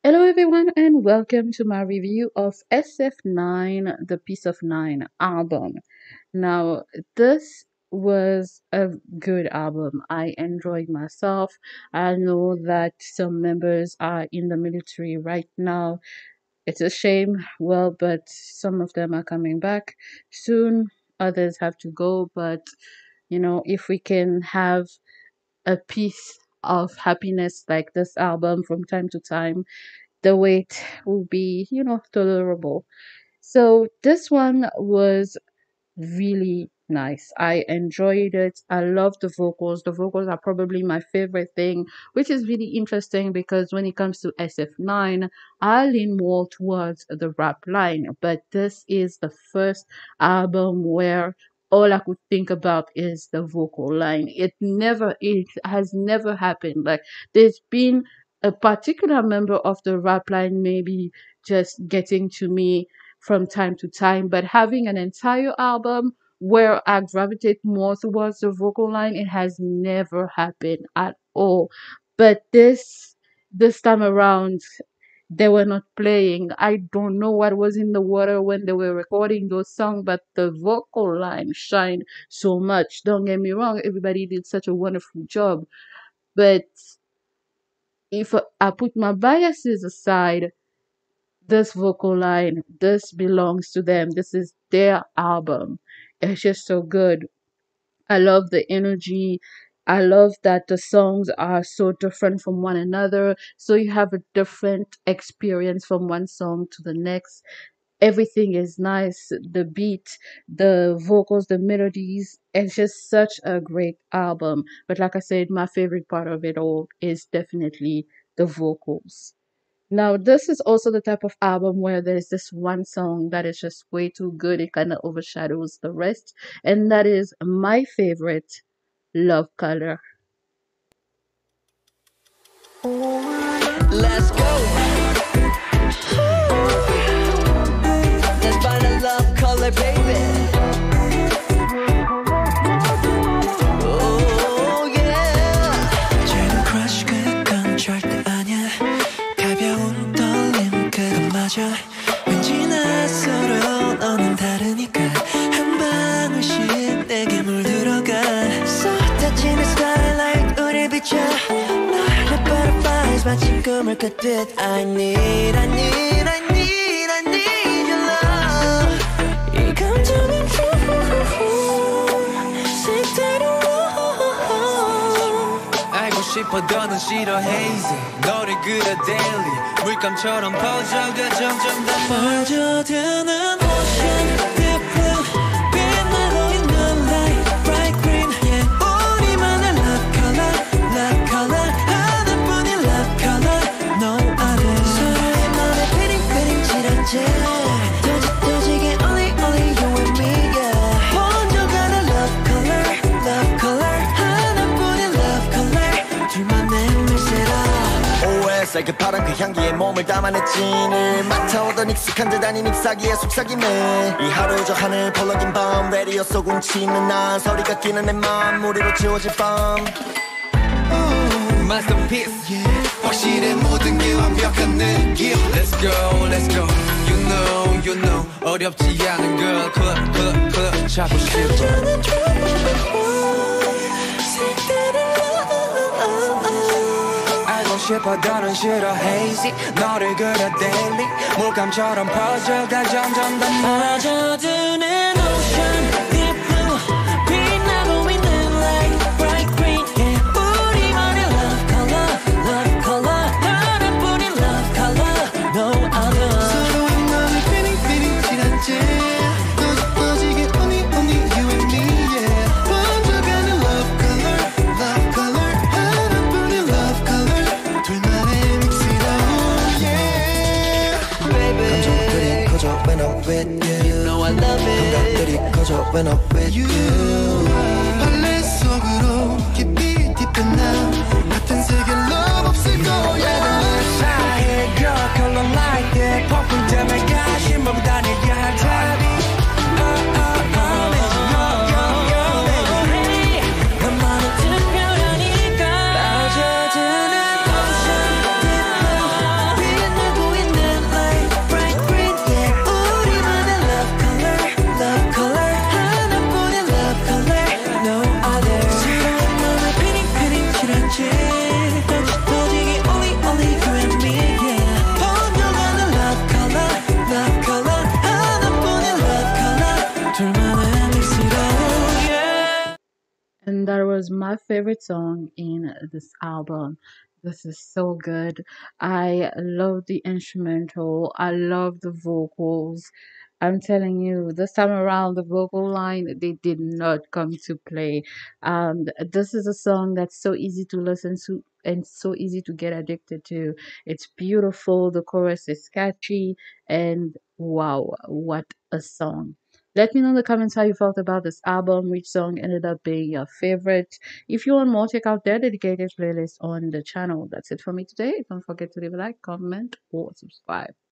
Hello, everyone, and welcome to my review of SF9, the Piece of Nine album. Now, this was a good album. I enjoyed myself. I know that some members are in the military right now. It's a shame, well, but some of them are coming back soon. Others have to go, but if we can have a piece of happiness like this album from time to time, the wait will be, tolerable. So this one was really nice. I enjoyed it. I love the vocals. The vocals are probably my favorite thing, which is really interesting because when it comes to SF9, I lean more towards the rap line. But this is the first album where all I could think about is the vocal line. It has never happened. Like there's been a particular member of the rap line maybe just getting to me from time to time, but having an entire album where I gravitate more towards the vocal line, it has never happened at all. But this time around, they were not playing. I don't know what was in the water when they were recording those songs, but the vocal line shined so much. Don't get me wrong, everybody did such a wonderful job. But if I put my biases aside, this vocal line, this belongs to them. This is their album. It's just so good. I love the energy. I love that the songs are so different from one another. So you have a different experience from one song to the next. Everything is nice. The beat, the vocals, the melodies. It's just such a great album. But like I said, my favorite part of it all is definitely the vocals. Now, this is also the type of album where there's this one song that is just way too good. It kind of overshadows the rest. And that is my favorite, Love Color. Let's go. Let's find a love color, baby. Oh yeah. 작은 crush 그건 절대 아니야. 가벼운 떨림 그것마저 왠지 낯설어 너는 다르니까 한 방울씩 내게 물들어가. 쏟아지는 starlight 우릴 비춰. 너의 butterflies 마치 꿈을 꿨듯 I need your love. 이 감정은 색다른 알고 싶어 너는 싫어 hazy 너를 그려 daily 물감처럼 퍼져가 점점 더 빠져드는 ocean deep blue 빛나고 있는 light bright green yeah. 우리만의 love color 하나뿐인 love color no other 서로의 맘에 그림 칠하지 터지게 only you and me yeah. 번져가는 love color 하나뿐인 love color 둘만의 밀새라 OS 그 파란 그 향기에 몸을 담아냈지 늘 맡아오던 익숙한 듯 아닌 잎사귀의 속삭임에 이 하루 저 하늘 펄럭인 밤 레디오 속 움츠는 난 소리가 끼는 내 맘 무리로 채워질 밤 Masterpiece yeah. 확실해 모든 게 완벽한 느낌 Let's go You know 어렵지 않은 걸 club 찾고 싶어 알고 싶어 더는 싫어 hazy 너를 그려 daily 물감처럼 퍼져가 점점 더 빠져드는 ocean deep blue 빛나고 있는 light bright green yeah. 우리만의 love color 하나뿐인 love color no other 서로의 맘을 feeling 칠하지 터지게 only you and me yeah. 번져가는 love color 하나뿐인 love color 둘만의 믹스다 yeah. Baby 감정들이 커져 when I'm with you You know I love it 감각들이 커져 when I'm with you 벌레 속으로 깊이 딥은 나 같은 세계 love 없을 거야 사이에 girl color like it 폭풍 때문에 가신 몸 다니게 할 답이 너만은 특별하니까 빠져드는 ocean deep blue 빛나 and that was my favorite song in this album. This is so good. I love the instrumental. I love the vocals. I'm telling you, this time around, the vocal line, they did not come to play. This is a song that's so easy to listen to and so easy to get addicted to. It's beautiful. The chorus is catchy, and wow, what a song. Let me know in the comments how you felt about this album, which song ended up being your favorite. If you want more, check out their dedicated playlist on the channel. That's it for me today. Don't forget to leave a like, comment, or subscribe.